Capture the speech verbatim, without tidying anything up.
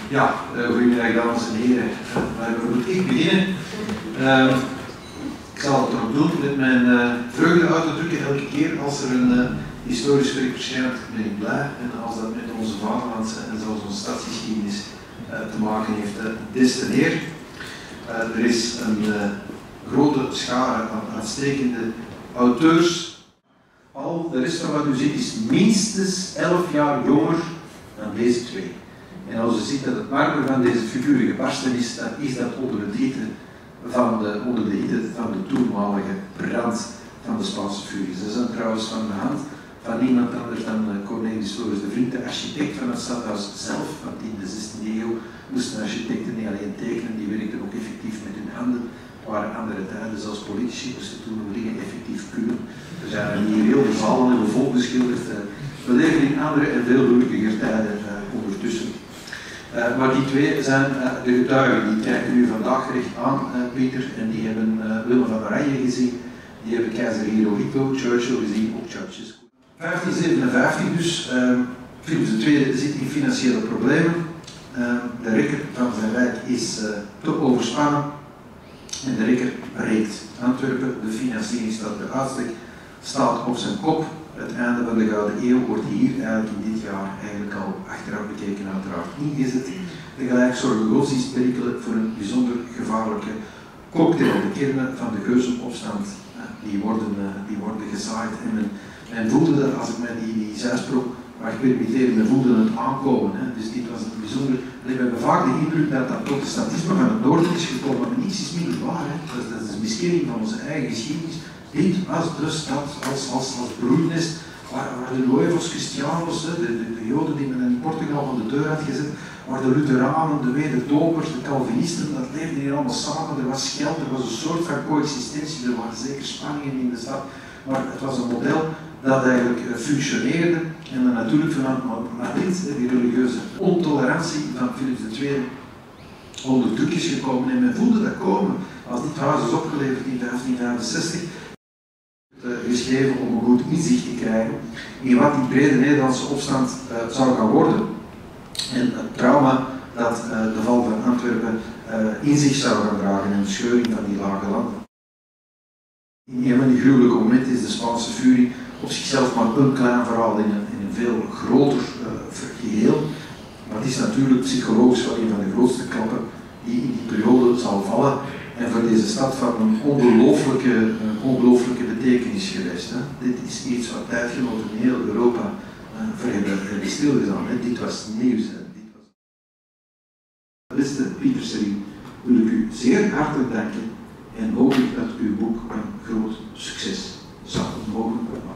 Ja, uh, goedemiddag dames en heren. Uh, waar moet ik beginnen? Uh, ik zal het toch doen met mijn uh, vreugde uit te drukken elke keer als er een uh, historisch werk verschijnt, ben ik blij. En als dat met onze vaderlandse en zelfs onze stadsgeschiedenis uh, te maken heeft, uh, des te meer. Uh, er is een uh, grote schare aan uitstekende auteurs. Al de rest van wat u ziet is minstens elf jaar jonger dan deze twee. En als u ziet dat het marmer van deze figuren gebarsten is, dan is dat onder de hitte van de, onder de, hitte van de toenmalige brand van de Spaanse furies. Ze zijn trouwens van de hand van niemand anders dan Cornelis Flores de Vriend, de architect van het stadhuis zelf, want in de zestiende eeuw moesten architecten niet alleen tekenen, die werkten ook effectief met hun handen. Het waren andere tijden, zelfs politici moesten toen nog dingen effectief kunnen. Er zijn hier heel veel vallen en vol geschilderd. We leven in andere en veel gelukkiger tijden uh, ondertussen. Uh, maar die twee zijn uh, de getuigen, die kijken u vandaag recht aan, uh, Pieter, en die hebben uh, Willem van Oranje gezien, die hebben keizer Hirohito, Churchill gezien, ook Churchill. vijftien zevenenvijftig dus, uh, Philips de Tweede zit in financiële problemen. Uh, de rekker van zijn rijk is uh, te overspannen en de rekker breekt. Antwerpen, de financieringsstad bij uitstek, staat op zijn kop. Het einde van de Gouden Eeuw wordt hier eigenlijk in dit jaar eigenlijk al achteraf bekeken uiteraard ingezet. Tegelijk zorgen godsdienst perikelen voor een bijzonder gevaarlijke cocktail. De kernen van de Geuzenopstand die worden, die worden gezaaid. En men, men voelde dat, als ik mij die, die zijsprong mag permitteren, men voelde het aankomen. Hè. Dus dit was het bijzonder. We hebben vaak de indruk dat dat protestantisme van het noorden is gekomen, maar niets is minder waar. Hè. Dat, is, dat is een miskenning van onze eigen geschiedenis. Dit was de stad als, als, als broednest waar, waar de Nuevos Christianos, de, de, de Joden die men in Portugal van de deur had gezet, waar de Lutheranen, de Wederdopers, de Calvinisten, dat leefde hier allemaal samen. Er was geld, er was een soort van coexistentie, er waren zeker spanningen in de stad, maar het was een model dat eigenlijk functioneerde en dan natuurlijk vanuit Madrid, die religieuze intolerantie van Philips de Tweede, onder druk is gekomen en men voelde dat komen. Als dit huis is opgeleverd in vijftien vijfenzestig, geschreven om een goed inzicht te krijgen in wat die brede Nederlandse opstand uh, zou gaan worden. En het trauma dat uh, de val van Antwerpen uh, in zich zou gaan dragen en de scheuring van die lage landen. In een van die gruwelijke momenten is de Spaanse furie op zichzelf maar een klein verhaal in een, in een veel groter uh, geheel. Maar het is natuurlijk psychologisch wel een van de grootste klappen die in die periode zal vallen. En voor deze stad van een ongelooflijke, een ongelooflijke betekenis geweest. Hè. Dit is iets wat tijdgenoten in heel Europa uh, voor hebben, hebben stilgedaan. Hè. Dit was nieuws. Hè. Dit was... Beste Pieter Serien, wil ik u zeer hartelijk danken en hoop ik dat uw boek een groot succes zal mogen maken.